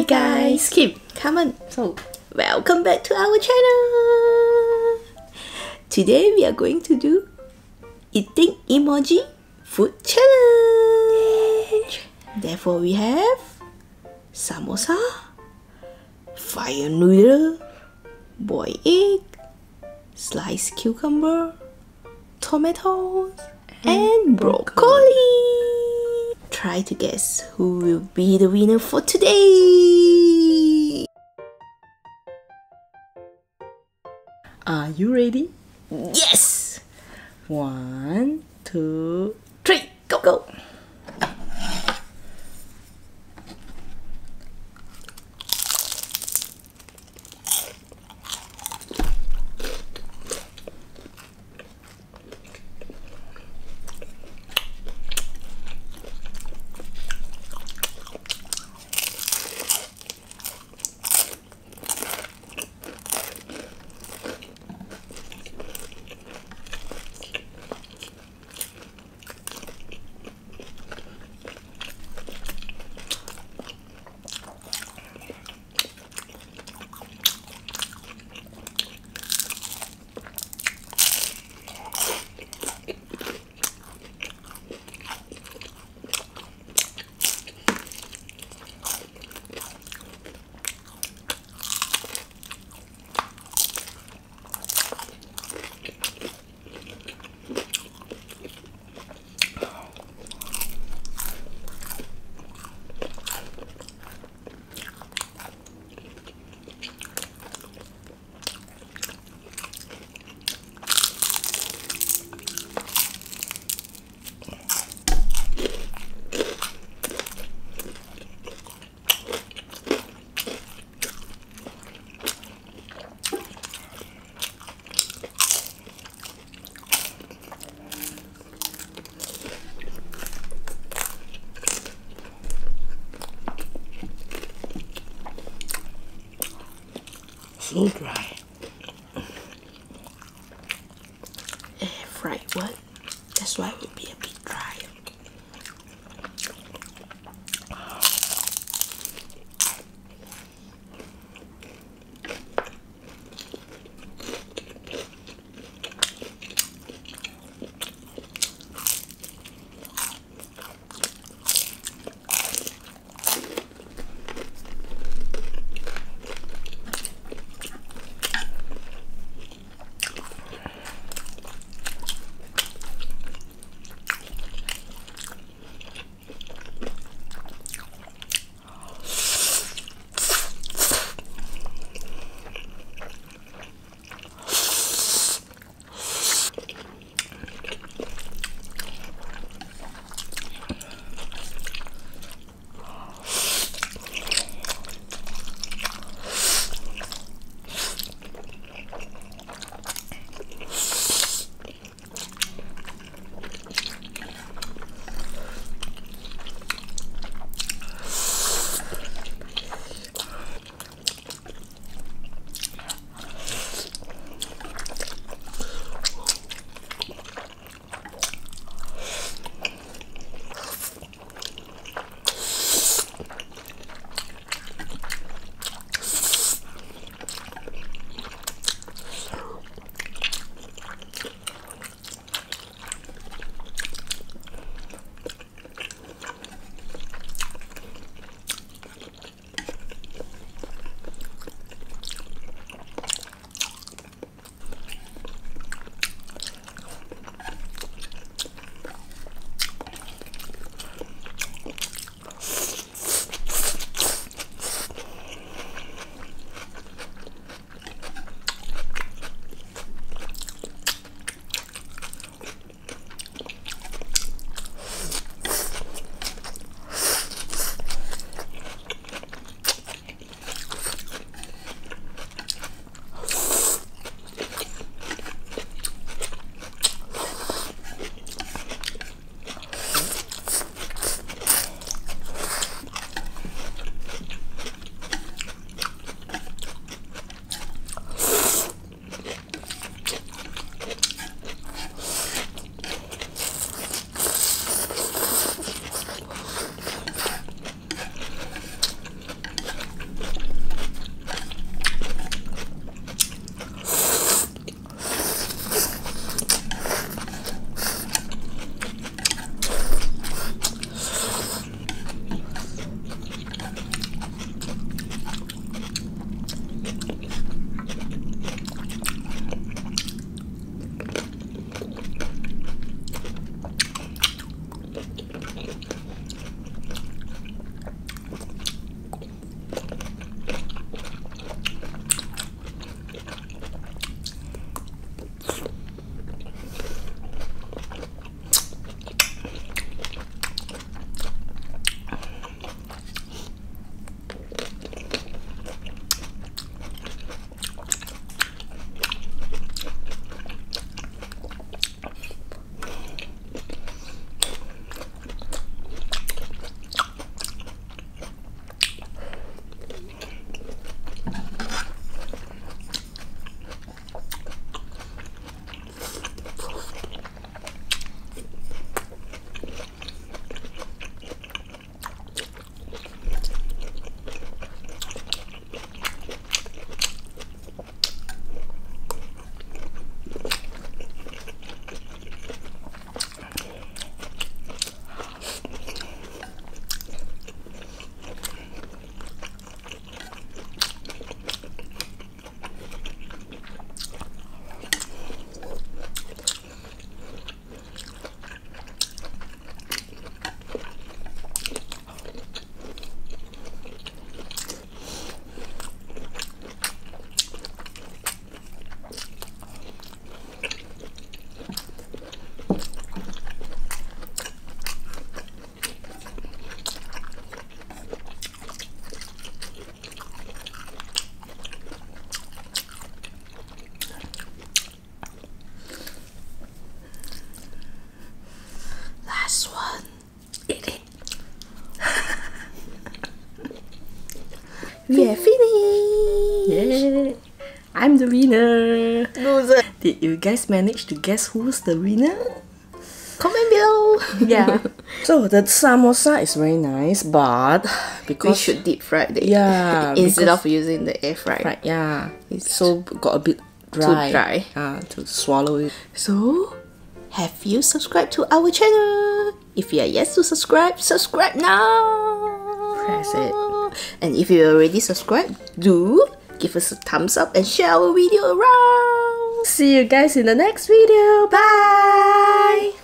guys, Kim, Carmen. So, welcome back to our channel. Today we are going to do eating emoji food challenge. Therefore we have samosa, fire noodle, boiled egg, sliced cucumber, tomatoes, and broccoli. Try to guess who will be the winner for today. Are you ready? Yes! 1, 2, 3, go, go! So dry. Air fried one. That's why it will be a bit dry. We have finished. Yeah. I'm the winner. Loser. Did you guys manage to guess who's the winner? Comment below. Yeah. So the samosa is very nice, but because We should deep fry it. Yeah, Instead because- of using the air fryer. right, yeah, It's so got a bit dry. dry. To swallow it. So, have you subscribed to our channel? If you are yes to subscribe, subscribe now. Press it. And if you already subscribed, do give us a thumbs up and share our video around. See you guys in the next video. Bye.